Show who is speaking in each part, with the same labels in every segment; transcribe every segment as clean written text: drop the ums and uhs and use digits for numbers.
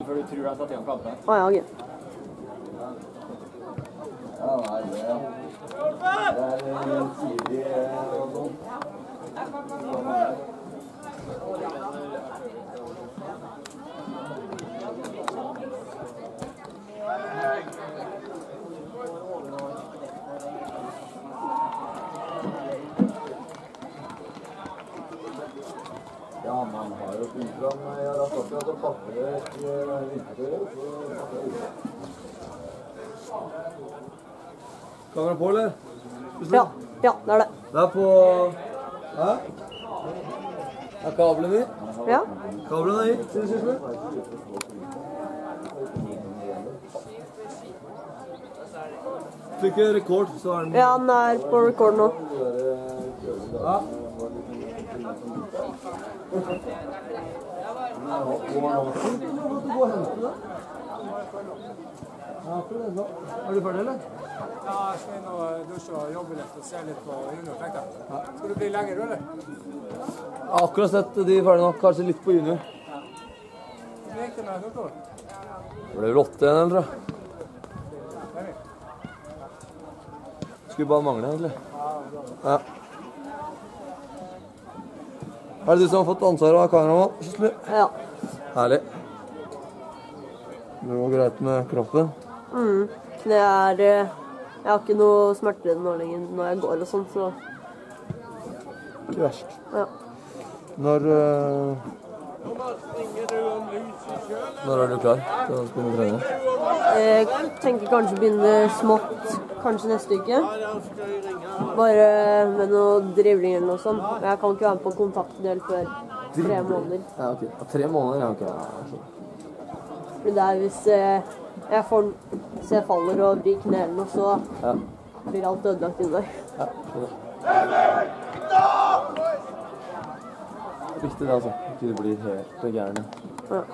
Speaker 1: For du tror jeg satt i en kamp her?
Speaker 2: Ja, ok.
Speaker 3: Ja, nei, det er tidlig og sånn. Ja, man har jo funnet fram. Jeg har hatt akkurat å pakke det i vintertøyet, så pakker jeg ut.
Speaker 4: Kamera på, eller?
Speaker 2: Ja, det er det.
Speaker 4: Det er på... Hæ? Er kabelen i?
Speaker 2: Ja.
Speaker 4: Kabelen er i, sier du sysle? Trykker rekord, så er den...
Speaker 2: Ja, den er på record nå.
Speaker 4: Ja. Er du ferdig, eller?
Speaker 1: Ja, jeg skal inn og dusje og jobbe litt og se litt på junior, tenkte jeg. Skal du bli lenger, eller?
Speaker 4: Jeg har akkurat sett de ferdig nok, kanskje litt på junior.
Speaker 1: Hvor gikk det med Nordtår?
Speaker 4: Det ble vel 8 igjen, eller tror jeg. Skulle bare mangle, egentlig. Ja. Er det du som har fått ansvaret av kameramann, Kjøsli?
Speaker 2: Ja.
Speaker 4: Herlig. Det går greit med kroppen.
Speaker 2: Det er... Jeg har ikke noe smerter nå lenger når jeg går og sånn, så...
Speaker 4: Ikke verst.
Speaker 2: Ja.
Speaker 4: Når er du klar til å begynne å trene?
Speaker 2: Jeg tenker kanskje begynne smått, kanskje neste uke. Bare med noe drivling eller noe sånt. Jeg kan ikke være med på kontaktdel før 3 måneder.
Speaker 4: Ja, ok. 3 måneder, ja, ok.
Speaker 2: Fordi det er hvis jeg får se faller og blir kne eller noe, så blir alt ødelagt inni der.
Speaker 4: Ja, skjønner. Viktig det, altså. Ikke du blir helt gærne.
Speaker 2: Ja.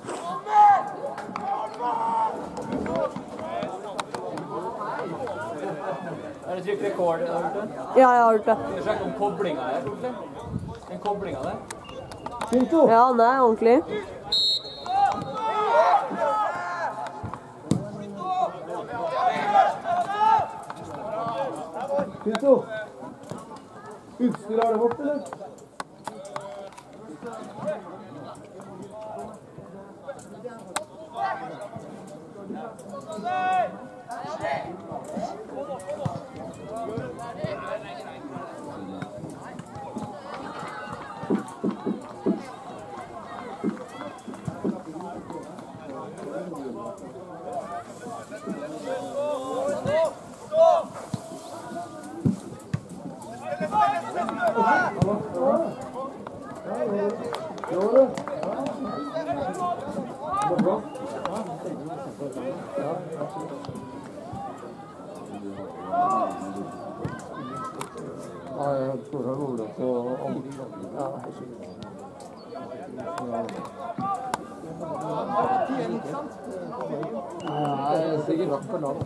Speaker 1: Er det trykt rekord, har du gjort det?
Speaker 2: Ja, jeg har gjort det.
Speaker 1: Kan du sjekke om koblinga er ordentlig? Den koblinga der?
Speaker 2: Ja, den er ordentlig.
Speaker 4: Pinto! Utstyr har det bort, eller? Sikkert nok for nå.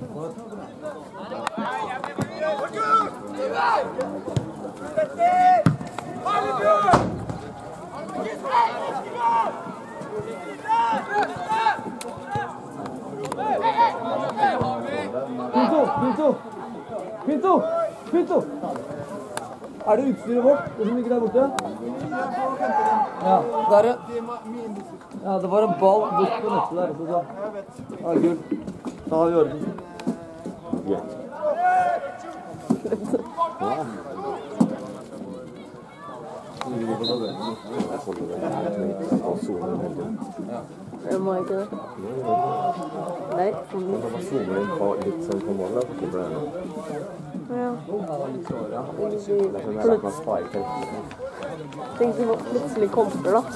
Speaker 4: Pinto! Er det utstyret vårt, det som ligger der borte? Ja, der er det. Ja, det var en ball bort på nettet der, så ja, kult. Da har vi orden.
Speaker 2: Jeg må ikke det. Nei, for mye.
Speaker 3: Da zoomer inn på litt sånn på målet, så slipper det enda.
Speaker 2: Ja.
Speaker 3: Det er sånn at man sparer telefonen.
Speaker 2: Tenk så plutselig kommer da.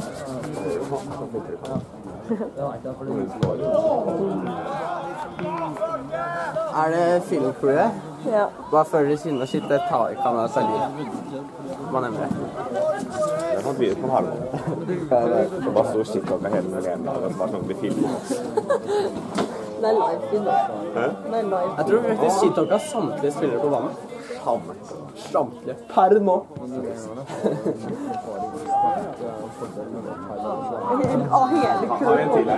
Speaker 5: Er det filmflue?
Speaker 2: Ja.
Speaker 5: Hva føler du siden å sitte kan ha saliv? Hva nemmer det?
Speaker 3: Det er sånn videre på halvmål. Det bare stod skittklokka hele med alene, og det var sånn de filmer.
Speaker 2: Det er live-feed da. Det er live.
Speaker 5: Jeg tror vi skitolka samtlige spillere på banen. Samtlige. Per nå.
Speaker 2: Hele kroppen.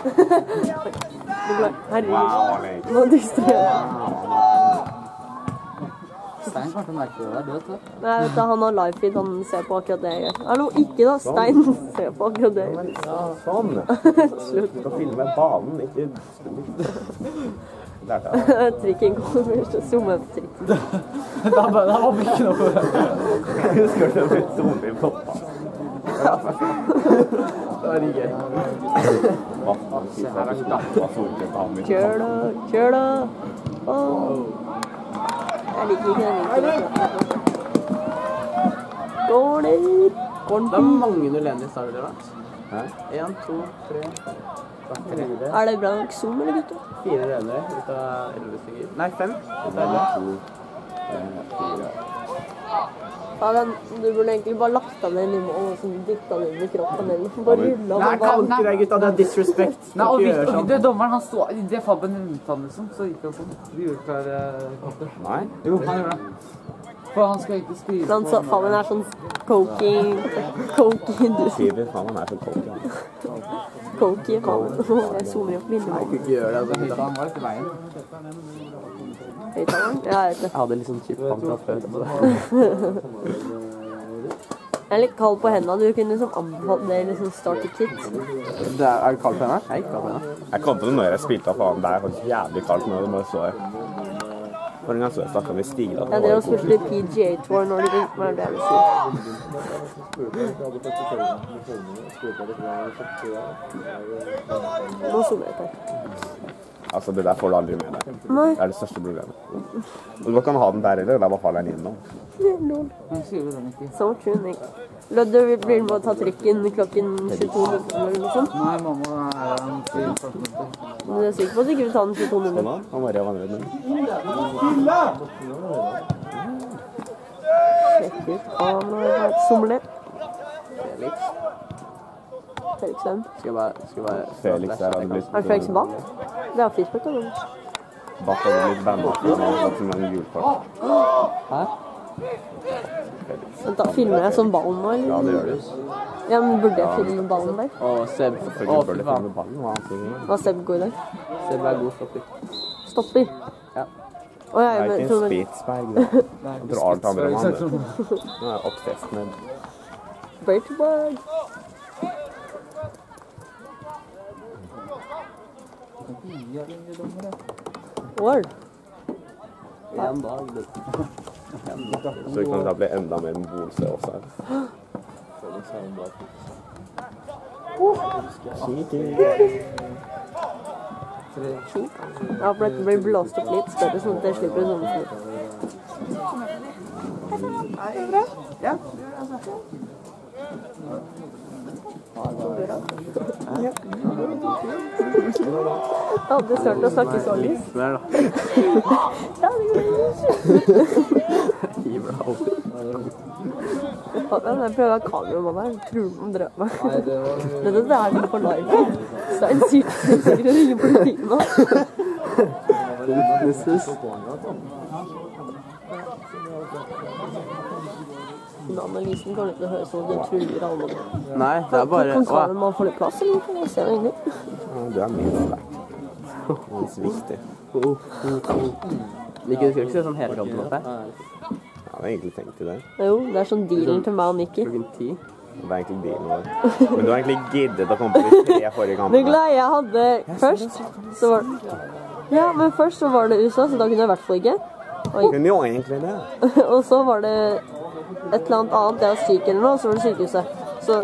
Speaker 2: Herregud. Nå distraherer.
Speaker 4: Stein kanskje merker det der, du vet det?
Speaker 2: Nei, vet du, han har livefeed, han ser på akkurat det jeg gjør. Hallo, ikke da, Stein ser på akkurat det.
Speaker 5: Ja, sånn.
Speaker 2: Slutt.
Speaker 5: Du skal filme banen, ikke lærte jeg.
Speaker 2: Trikken kommer, så zoomer jeg på trikken.
Speaker 4: Da var vi ikke noe.
Speaker 5: Jeg husker det med zoom i poppa. Det var gøy.
Speaker 2: Kjør da, kjør da. Åh. Jeg liker ikke den vinkeln. Går det?
Speaker 5: Det er mange ulendige starter det, da. 1, 2, 3, 4.
Speaker 2: Er det bra nok zoom, eller gutter?
Speaker 5: 4 renere ut av 11 stykker. Nei, 5 ut av 11. 2, 3, 4.
Speaker 2: Ja, du burde egentlig bare lagt den inn i mål og så dyttet den inn i kroppen eller bare rullet den.
Speaker 5: Nei, kan ikke det, gutta. Det er disrespect.
Speaker 4: Nei, og det dommeren, han stod i det fabben rundt han, liksom, så gikk han sånn. De gjorde klar kapper.
Speaker 5: Nei.
Speaker 4: Jo, han gjorde det. For han skal ikke skrive
Speaker 2: Han sa faen, er sånn coking du
Speaker 5: Siver, faen, han er så coke.
Speaker 2: Coking, faen. Jeg zoomer opp bildet.
Speaker 5: Nei, jeg kunne ikke gjøre det.
Speaker 4: Han var litt i veien.
Speaker 2: Høytaleren? Ja, jeg vet det.
Speaker 5: Jeg hadde litt sånn chip han fra før.
Speaker 2: Jeg er litt kald på hendene. Du kunne liksom anbefalt det liksom starter kit.
Speaker 5: Er det kaldt på henne? Jeg er ikke kaldt på henne. Jeg kom på det når jeg spilte av faen. Det er faktisk jævlig kaldt nå. Det må jeg så jeg. For en gang så jeg snakket med Stig da.
Speaker 2: Ja, det å spille PGA Tour når de ringte meg, det er det sykt. Nå zoomer jeg på.
Speaker 5: Altså, det der får du aldri med deg.
Speaker 2: Nei.
Speaker 5: Det er det største problemet. Og du kan ha den der heller, der bare faller den innom.
Speaker 2: Lol.
Speaker 4: Han skriver den ikke.
Speaker 2: Så true, Nick. Lødde, vi blir med å ta trikken klokken 22.00 eller noe sånt.
Speaker 4: Nei, mamma er han til 14 minutter.
Speaker 2: Men jeg er sikker på at vi ikke vil ta den 22.00.
Speaker 5: Sånn da, han Maria Vanrød nå.
Speaker 2: Sjekk ut kameraet, somle.
Speaker 5: Felix.
Speaker 2: Felix hvem?
Speaker 5: Skal bare Felix der hadde blitt...
Speaker 2: Er det Felix Batt? Det er Facebook, eller?
Speaker 5: Batt hadde blitt bandet for noe, hatt som en julekort.
Speaker 4: Hæ?
Speaker 2: Vent da, filmer jeg som ballen nå, eller?
Speaker 5: Ja, det gjør du.
Speaker 2: Ja, men burde jeg filme ballen der?
Speaker 5: Og Seb, selvfølgelig bør det filme ballen, hva han sier.
Speaker 2: Hva Seb går i dag?
Speaker 5: Seb er god stopper.
Speaker 2: Stopper?
Speaker 5: Ja.
Speaker 2: Å ja,
Speaker 5: Det er
Speaker 2: men...
Speaker 5: ikke en Spitsberg, det. Jeg tror alt andre mann, det. Nå er oppfest med...
Speaker 2: Birchberg. Word.
Speaker 5: En dag, det. Så vi kan da bli enda mer en bolse også her.
Speaker 2: Ja, for dette blir blåst opp litt større, sånn at jeg slipper sånn snitt. Jeg hadde sørt å snakke så lyst.
Speaker 5: Mer da.
Speaker 2: Ja, det gjorde jeg.
Speaker 5: Hiver deg opp.
Speaker 2: Jeg prøver å ha kameramann her. Tror de drømmer meg. Det er det på live. Stein sikkert å ringe politiet nå. Den analysen kan ikke høres sånn at de truer alle.
Speaker 5: Nei, det er bare...
Speaker 2: Kan kameramann få litt plass, eller? Jeg ser det egentlig.
Speaker 5: Ja, du er minst verdt. Minst viktig. Ikke, du skal ikke se sånn hele kampen opp her? Ja, det er egentlig tenkt til det.
Speaker 2: Jo, det er sånn dealen til meg og Nicky.
Speaker 5: Klokken 10. Det er egentlig dealen vår. Men du har egentlig giddet å komme på de 3 forrige kampene.
Speaker 2: Det glad jeg hadde først, så var det... Ja, men først så var det USA, så da kunne jeg i hvert fall ikke.
Speaker 5: Kunne jo egentlig det.
Speaker 2: Og så var det et eller annet, jeg var syk eller noe, så var det sykehuset. Så...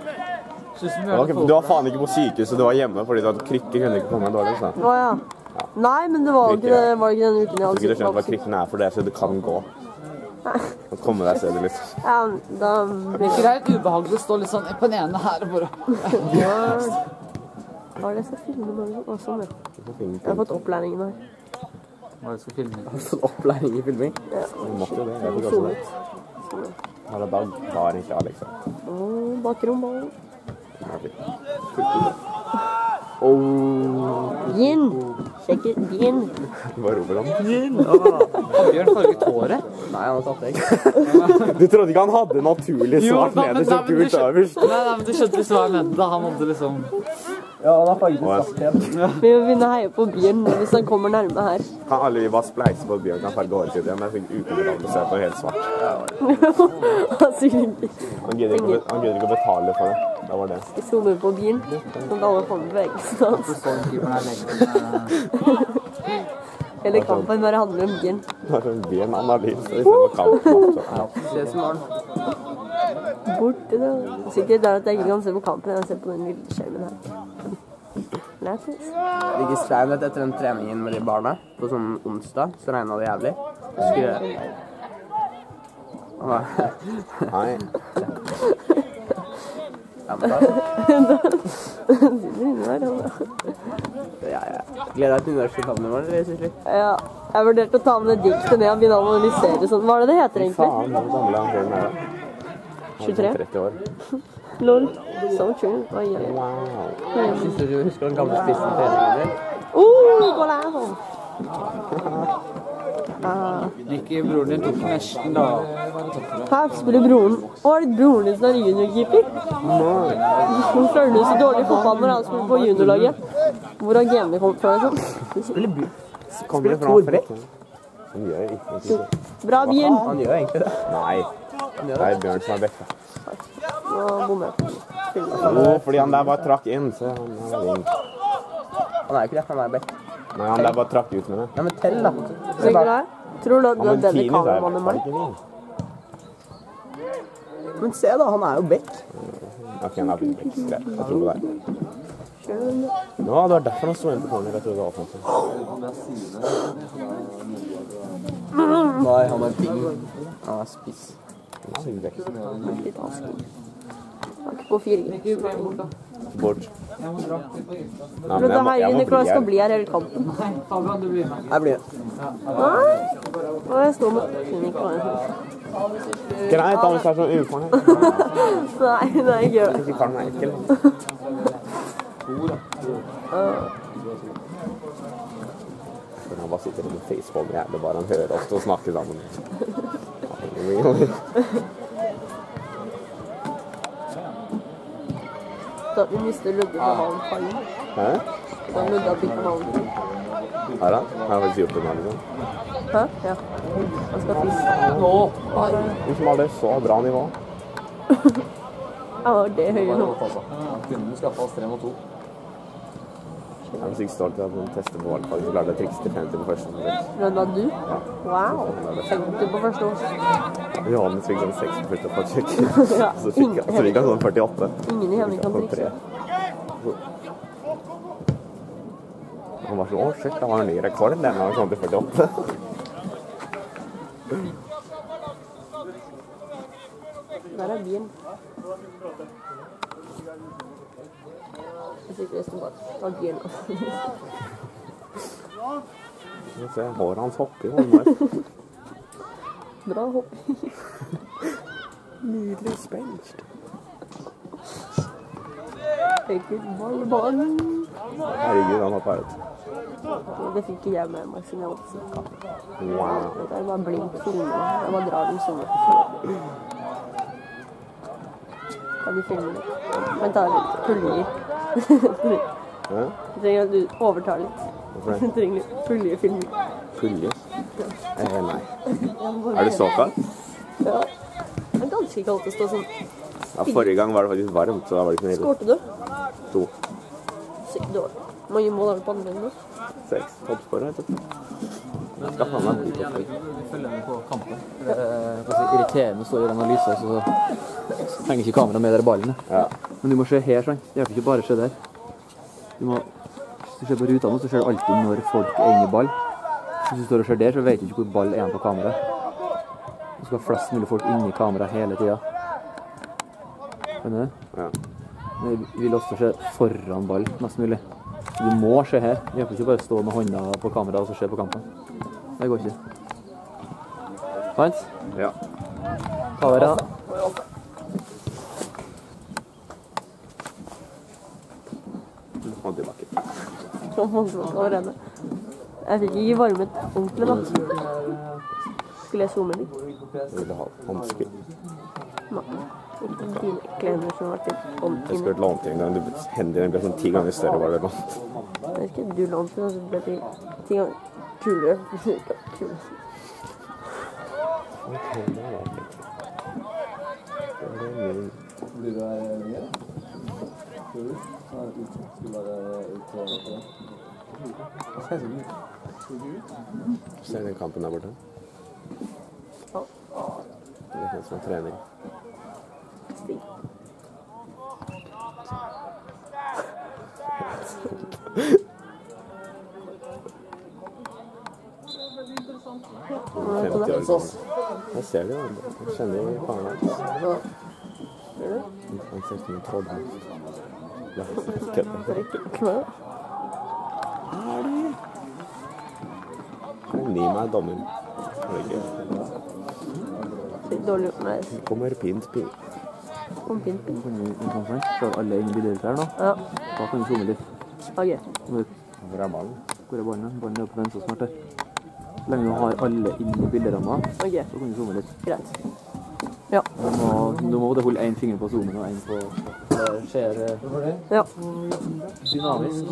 Speaker 5: Du var faen ikke på sykehuset, du var hjemme fordi du hadde krykke, kunne ikke komme dårlig, så.
Speaker 2: Åja. Nei, men det var ikke denne uken jeg hadde
Speaker 5: Du kunne skjønt hva krykken er for det, så det kan gå. Og komme deg stedet litt.
Speaker 2: Ja, da...
Speaker 4: Det er greit ubehagelig å stå litt sånn på den ene her og bare...
Speaker 2: Ja. Hva er det jeg skal filme nå? Å, sånn, ja. Jeg har fått opplæringen her.
Speaker 4: Hva er det du skal filme?
Speaker 5: Har du fått opplæring i filming?
Speaker 2: Ja.
Speaker 5: Du måtte jo det, jeg fikk også det. Ja, da var ikke Alex her.
Speaker 2: Bakrom,
Speaker 5: Ja, fint. Åh.
Speaker 2: Gin! Sjekk ut Bjørn.
Speaker 5: Bare roper han.
Speaker 4: Har Bjørn farget håret? Nei, han har tatt deg.
Speaker 5: Du trodde ikke han hadde naturlig svart nederst og gult øverst?
Speaker 4: Nei, men du skjønte hva jeg mente da. Han hadde liksom... Ja, han har farget svart igjen.
Speaker 2: Vi må begynne å heie på Bjørn hvis han kommer nærme her.
Speaker 5: Kan alle vi bare spleise på at Bjørn kan farge håret sitt igjen? Jeg fikk ukomfortabelt å se på helt svart.
Speaker 2: Han sier ikke.
Speaker 5: Han gidder ikke å betale for det. Det var det.
Speaker 2: Vi zoomer på Bjørn, sånn at alle får bevegelsen hans. Hele kampen bare handler om Bjørn.
Speaker 5: Det er sånn Bjørn-analyse. Vi ser på kampen.
Speaker 4: Se som var den.
Speaker 2: Borte da. Sikkert er at jeg ikke kan se på kampen, jeg ser på den lille skjermen her. Lættis.
Speaker 6: Registrerte at etter den treningen med de barna, på sånn onsdag, så regnet det jævlig. Så skulle jeg...
Speaker 5: Nei.
Speaker 6: Ja, men da... Ja. Gleder deg til universitetskampen i morgen, eller Sissel?
Speaker 2: Ja, jeg vurderte å ta med det diktet ned og begynne å analysere sånn. Hva er det heter egentlig?
Speaker 5: Faen, hvor gammel er han Bjørn er det?
Speaker 2: 23?
Speaker 5: 30 år.
Speaker 2: Lol. So true. Oi.
Speaker 5: Wow.
Speaker 6: Husker du den gamle spissen til treningen din?
Speaker 2: Golazo!
Speaker 4: Ikke broren din tok nesten da.
Speaker 2: Her spiller broren. Å, er det broren din som er juniorkeeper? Hun føler så dårlig fotball når han spiller på juniorlaget. Hvor har genene kommet fra, liksom?
Speaker 5: Kommer det fra Frekk? Han gjør ikke det.
Speaker 2: Bra, Bjørn!
Speaker 6: Han gjør egentlig det.
Speaker 5: Nei. Det er Bjørn som er bekka.
Speaker 2: Nå bommer jeg.
Speaker 5: Fordi han der bare trakk inn, så han er inn.
Speaker 6: Han er jo ikke det, han er bekk.
Speaker 5: Nei, han der bare trakk ut med det.
Speaker 6: Ja, men tell da.
Speaker 2: Ser du det? Tror du at du er denne
Speaker 5: Tini der,
Speaker 2: kameramann enn meg?
Speaker 5: ikke min.
Speaker 6: Men se da, han er jo bekk.
Speaker 5: Ok, han er bekk. Jeg tror på deg. Nå, det var derfor han stod inn på corner. Jeg tror det var offensivt.
Speaker 6: Nei, han er bing. Han er spiss.
Speaker 5: Han er bekk.
Speaker 2: Litt vanskelig. Jeg har ikke på 4G.
Speaker 5: Bort.
Speaker 2: Men det her Nikolai skal bli her hele kampen.
Speaker 6: Jeg blir det.
Speaker 2: Nei. Og jeg står med Nikolai.
Speaker 5: Greit, han er sånn ufornøyd.
Speaker 2: Nei, ikke gjør det.
Speaker 5: Ikke kall meg ekkel. Han bare sitter med Facebook og jævlig bare han hører oss og snakker sammen.
Speaker 2: Da vi mister Ludde på halen feil.
Speaker 5: Hæ?
Speaker 2: Da Ludde har bygd halen.
Speaker 5: Har han? Han har faktisk gjort det nå, liksom.
Speaker 2: Hæ? Ja. Han skal fisse.
Speaker 5: Liksom har det så bra nivå.
Speaker 2: Ja, det er høye nå.
Speaker 4: Kunne skaffe oss 3 mot 2.
Speaker 5: Jeg er sikkert stolt av at han tester på valgfag, så klarte jeg trikset til 50 på første.
Speaker 2: Men da du? Wow. 50 på første år.
Speaker 5: Johannes fikk sånn 6 på første forsøk.
Speaker 2: Ja,
Speaker 5: Så fikk han sånn 48.
Speaker 2: Ingen i Henning kan trikse.
Speaker 5: Han var sånn, shit, det var en ny rekord, den var sånn til 48.
Speaker 2: Der er bien. Jeg sitter resten bare. Ta bien.
Speaker 5: Se, håret hans hopper jo. Han var
Speaker 2: Bra hopp.
Speaker 5: nydelig spenst.
Speaker 2: Tenker ball.
Speaker 5: Herregud, han hoppet ut.
Speaker 2: Det fikk ikke jeg med meg siden jeg måtte se kamp.
Speaker 5: Wow.
Speaker 2: Det er bare blink filme. Jeg bare drar den sånn. Kan du filme det? Men ta litt puljer.
Speaker 5: Hæ?
Speaker 2: Jeg trenger at du overtar litt.
Speaker 5: Hvorfor det?
Speaker 2: Jeg trenger litt puljefilm.
Speaker 5: Pulje? Nei. Er det så kaldt?
Speaker 2: Ja. Det er ganske kaldt å stå sånn.
Speaker 5: Ja, forrige gang var det faktisk varmt, så da var det ikke noe ille.
Speaker 2: Skårte du?
Speaker 5: 2.
Speaker 2: Sykt dårlig. Hvor mange mål har du på andre enn
Speaker 5: 6. Toppskårer, vet du. Jeg skal faen meg bli toppskårer.
Speaker 4: Følger med på kampen. Det er irriterende å stå i analyser, så henger ikke kameraet med dere ballene.
Speaker 5: Ja.
Speaker 4: Men du må se her, sånn. Det hjelper ikke bare å se der. Hvis du ser på ruta nå, så ser du alltid når folk er inne i ball. Hvis du står og ser der, så vet du ikke hvor ball er på kamera. Du skal ha flest mulig folk inne i kamera hele tiden. Skjønner du?
Speaker 5: Ja.
Speaker 4: Men vi vil også se foran ball, mest mulig. Du må se her. Det hjelper ikke bare å stå med hånda på kamera og så se på kampen. Det går ikke. Sant?
Speaker 5: Ja.
Speaker 4: Ta dere da.
Speaker 5: Og tilbake.
Speaker 2: Fra Monsvåg allerede. Jeg fikk ikke varmet ordentlig da. Skulle jeg zoome litt?
Speaker 5: Jeg ville ha hansker.
Speaker 2: Nei, ikke dine klender som har vært litt
Speaker 5: Jeg
Speaker 2: inne.
Speaker 5: skulle lånt inn den. Hendene dine ble sånn 10 ganger større, var det lånt.
Speaker 2: Jeg vet ikke, du lånte den, så ble det 10 ganger kulere. Kulere.
Speaker 5: Ok, det var fint. Det ble min.
Speaker 3: Blir det mye? Tror du? Nei, det skulle være ut.
Speaker 5: Ser den kampen der borte?
Speaker 2: Ja.
Speaker 5: Det er sånn som en trening.
Speaker 2: Stig. Hva er det på
Speaker 5: 50
Speaker 2: det?
Speaker 5: år gammel. Jeg ser det, jeg kjenner jo faren hans.
Speaker 2: Ser du?
Speaker 5: Han ser ut som en trollmann. Nei, kødder.
Speaker 2: Hva?
Speaker 5: Gi meg dommen.
Speaker 2: Litt dårlig gjort meg.
Speaker 5: Kommer pint pint.
Speaker 2: Kom fint.
Speaker 4: Så har alle inn bilder her nå.
Speaker 2: Ja,
Speaker 4: Da kan vi zoome litt.
Speaker 2: ok.
Speaker 5: Hvor er ballen?
Speaker 4: Hvor er ballen? Ballen er på den så smart der. Så lenge du har alle inn i bilderamma,
Speaker 2: Ok,
Speaker 4: så kan vi zoome litt.
Speaker 2: greit. Ja.
Speaker 4: Du må holde en finger på zoomen og en på... Det skjer
Speaker 2: Ja.
Speaker 4: dynamisk.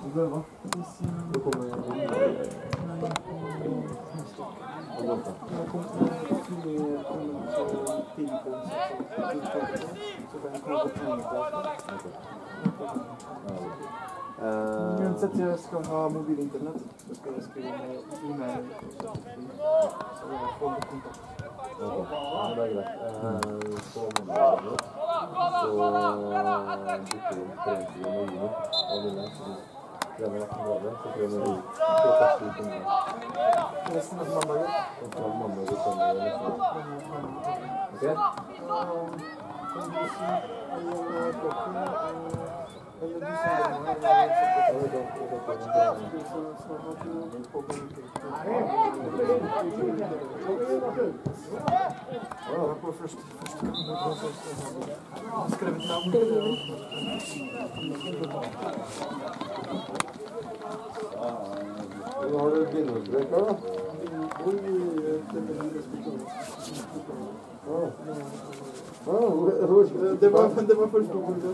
Speaker 1: Uansett jeg skal ha mobilinternett, så skal jeg skrive med e-mail. Så jeg får kontakt.
Speaker 3: Det er greit. Så mange så bytter vi forenkling med juni. Og det er så prøver jeg så prøver vi ut. Så først ut en gang.
Speaker 1: Resten av mandagen.
Speaker 3: Og så mandag og søndag nesten. Ok?
Speaker 1: Kan du si klokken, eller du sier noe, på første skrevet navn.
Speaker 3: Har du bindesbrek her da?
Speaker 1: Det var første ordet.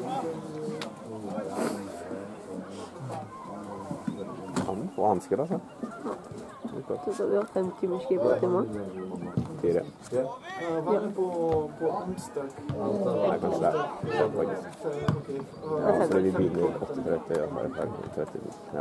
Speaker 5: Kan få hansker, altså.
Speaker 2: Så skal vi ha 5 timer skrivebok i morgen.
Speaker 5: 4.
Speaker 1: Var det på onsdag?
Speaker 5: Nei, kanskje det er. Ja, fordi vi begynner 8:30 og er ferdig 30. Ja.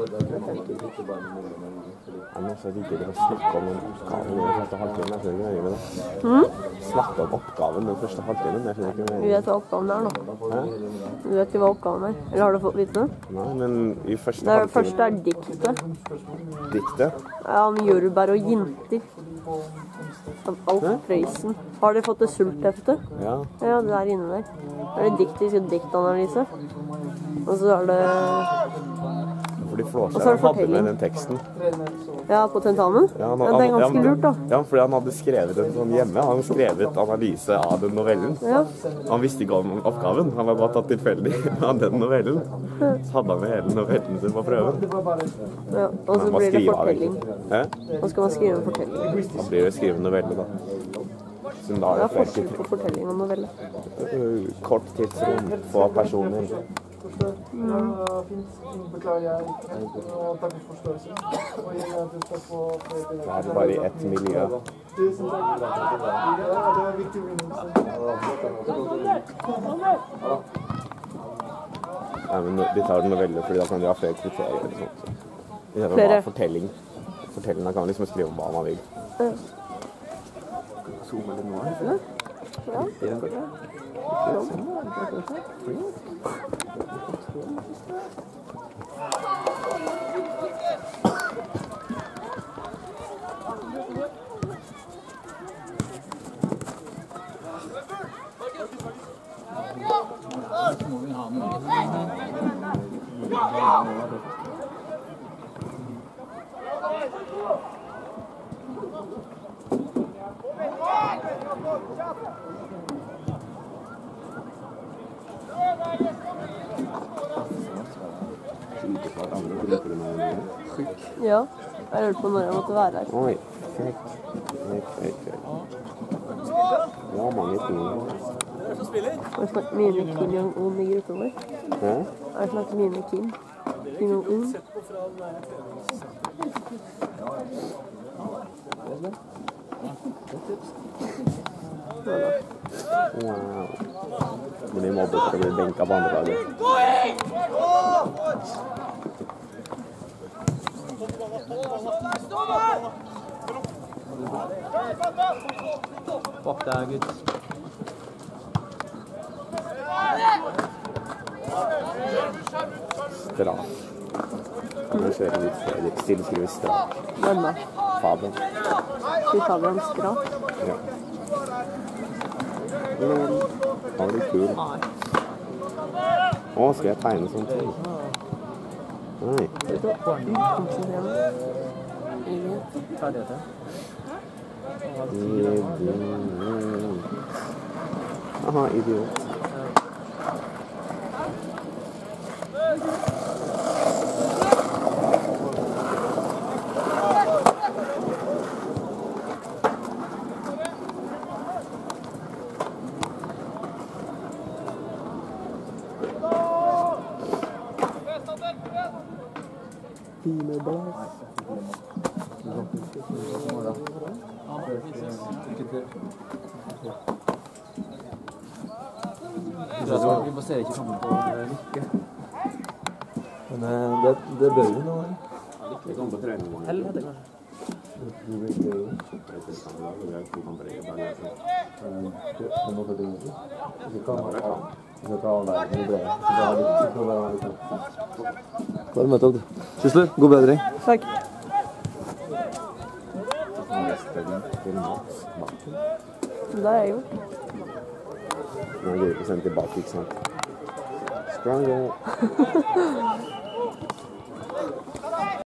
Speaker 5: Ja, nå så ligger det å snakke om den oppgaven i den første halvtimen. Jeg skjønner ikke hva jeg gjør med det. Snakke om oppgaven den første halvtimen. Jeg skjønner ikke hva jeg
Speaker 2: Vi
Speaker 5: gjør.
Speaker 2: vet hva oppgaven er nå.
Speaker 5: Hæ?
Speaker 2: Du vet jo hva oppgaven er. Eller har du fått vite det?
Speaker 5: Nei, men i første
Speaker 2: Det første
Speaker 5: halvtimen
Speaker 2: er diktet.
Speaker 5: diktet.
Speaker 2: Ja, om jordbær og jinter. Av Alf Prøysen. Har dere fått det sultheftet?
Speaker 5: Ja.
Speaker 2: Ja, det er inne der. Det er det diktisk diktanalyse. Og så er det
Speaker 5: For de
Speaker 2: Og så er
Speaker 5: flåskjærene
Speaker 2: det
Speaker 5: hadde
Speaker 2: fortelling.
Speaker 5: med den teksten.
Speaker 2: Ja, på tentamen.
Speaker 5: Ja,
Speaker 2: Ja, det er ganske lurt, da.
Speaker 5: Ja, fordi han hadde skrevet en sånn hjemme. Han hadde skrevet analyse av den novellen.
Speaker 2: Ja.
Speaker 5: Han visste ikke om oppgaven. Han var bare tatt tilfeldig av den novellen. Så hadde han med hele novellen sin på prøven.
Speaker 2: Ja. Og så
Speaker 5: Han må
Speaker 2: blir det
Speaker 5: skrive av,
Speaker 2: fortelling.
Speaker 5: egentlig. Hæ?
Speaker 2: Nå skal man skrive en fortelling.
Speaker 5: Da blir det skrive novelle, da. Siden da er
Speaker 2: Det er
Speaker 5: det flere
Speaker 2: forskjell på fortelling og novelle.
Speaker 5: kort tidsrom, få personer.
Speaker 1: Ja, fint. Beklager jeg. Og takk for forståelsen. Og jeg er forstått på
Speaker 5: Det er bare i ett miljø.
Speaker 1: Tusen takk. Ja, det var viktig minnelse.
Speaker 5: Nei, men de tar den novelle fordi da kan de ha flere kriterier. Eller sånt. I stedet for
Speaker 2: Flere.
Speaker 5: bare fortelling. Fortellingen kan man liksom skrive om hva man vil.
Speaker 4: Zoome litt nå.
Speaker 2: Ja.
Speaker 5: Ikke for at andre bruker det med noe.
Speaker 2: Ja. Jeg lurte på når jeg måtte være her.
Speaker 5: Oi, frekk. Ja, mange ting.
Speaker 2: Har du snakket mye med Kim Jong-un i gruppen vår?
Speaker 5: Hæ?
Speaker 2: Har du snakket mye med Kim? Kim Jong-un?
Speaker 5: Wow. Blir mobbet for å bli benket på andre laget.
Speaker 4: Bak deg, gutt.
Speaker 5: Straff. Nå kjører vi litt stillskrivet straff.
Speaker 2: Hvem da?
Speaker 5: Fabian.
Speaker 2: Fy Fabian Skrap.
Speaker 5: Ja. Han blir kul. Å, skal jeg tegne sånt? Nei.
Speaker 2: Konsentrer meg. Ingen.
Speaker 4: Ferdigheter.
Speaker 5: Aha, idiot.
Speaker 4: Vi baserer ikke sammen på lykke. Men det bør vi nå.
Speaker 5: Det kommer på trening.
Speaker 4: Helvete, kanskje.
Speaker 5: Du vil ikke gjøre det? Jeg vet ikke om det er 2 kamper i dag. Vi kan ha verden i brevet.
Speaker 4: Klar møte opp, du. Sysler, god bedring.
Speaker 2: Takk. Det har jeg gjort.
Speaker 5: Nå er jeg 100% tilbake, ikke sant? Stronger.